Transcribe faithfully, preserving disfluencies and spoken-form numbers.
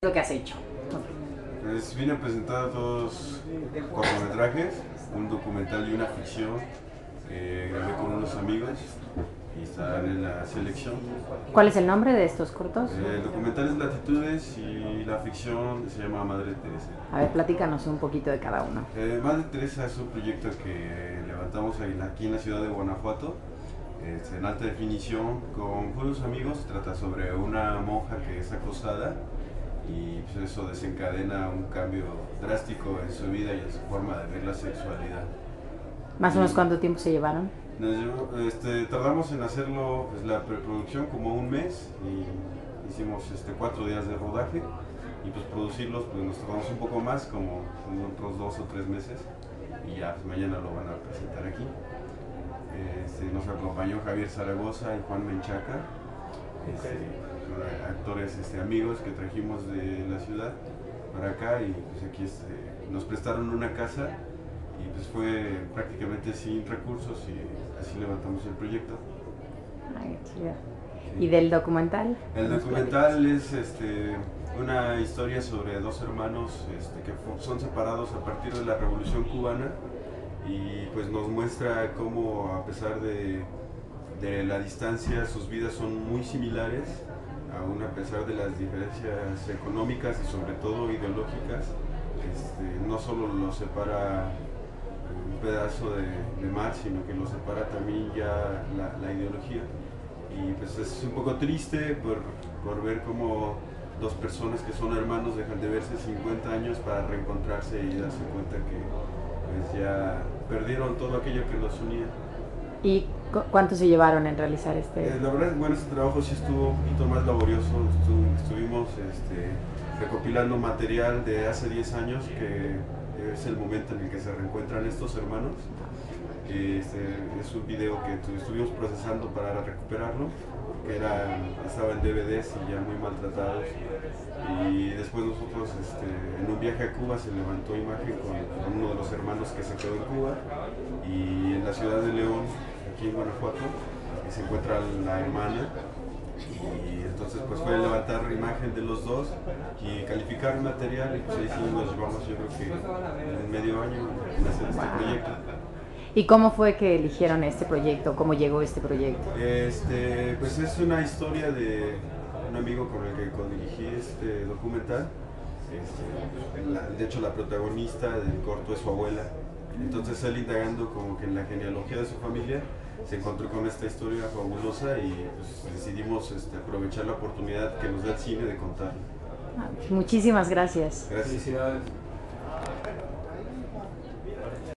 Lo que has hecho. Pues vine a presentar dos cortometrajes, un documental y una ficción que grabé con unos amigos y están en la selección. ¿Cuál es el nombre de estos cortos? Eh, el documental es Latitudes y la ficción se llama Madre Teresa. A ver, platícanos un poquito de cada uno. Eh, Madre Teresa es un proyecto que levantamos aquí en la ciudad de Guanajuato, es en alta definición, con unos amigos. Trata sobre una monja que es acosada y pues eso desencadena un cambio drástico en su vida y en su forma de ver la sexualidad. ¿Más o menos cuánto tiempo se llevaron? Nos llevó, este, tardamos en hacerlo, pues, la preproducción como un mes y hicimos este, cuatro días de rodaje, y pues producirlos pues nos tardamos un poco más, como, como otros dos o tres meses, y ya pues, mañana lo van a presentar aquí. Este, nos acompañó Javier Zaragoza y Juan Menchaca, este, actores este, amigos que trajimos de la ciudad para acá, y pues aquí este, nos prestaron una casa y pues fue prácticamente sin recursos y así levantamos el proyecto. Ay, chido. ¿Y del documental? El documental es este, una historia sobre dos hermanos este, que son separados a partir de la Revolución Cubana, y pues nos muestra cómo, a pesar de, de la distancia, sus vidas son muy similares, aún a pesar de las diferencias económicas y sobre todo ideológicas. Este, no solo los separa un pedazo de, de mar, sino que los separa también ya la, la ideología. Y pues es un poco triste por, por ver cómo dos personas que son hermanos dejan de verse cincuenta años para reencontrarse y darse cuenta que pues ya perdieron todo aquello que los unía. ¿Y cu cuánto se llevaron en realizar este? Eh, la verdad, bueno, este trabajo sí estuvo un poquito más laborioso. Estu estuvimos este, recopilando material de hace diez años, que es el momento en el que se reencuentran estos hermanos. Este, es un video que estuvimos procesando para recuperarlo, que era, estaba en D V Ds y ya muy maltratados. Y después nosotros, este, en un viaje a Cuba, se levantó imagen con, con uno de los hermanos que se quedó en Cuba, y en la ciudad de León, aquí en Guanajuato, se encuentra la hermana, y entonces pues fue levantar imagen de los dos y calificar el material, y pues ahí sí nos llevamos, yo creo que en medio año en hacer este Wow. proyecto. ¿Y cómo fue que eligieron este proyecto? ¿Cómo llegó este proyecto? Este, pues es una historia de un amigo con el que codirigí este documental. Este, la, de hecho, la protagonista del corto es su abuela. Entonces él, indagando como que en la genealogía de su familia, se encontró con esta historia fabulosa, y pues decidimos este, aprovechar la oportunidad que nos da el cine de contarla. Muchísimas gracias. Gracias. Felicidades.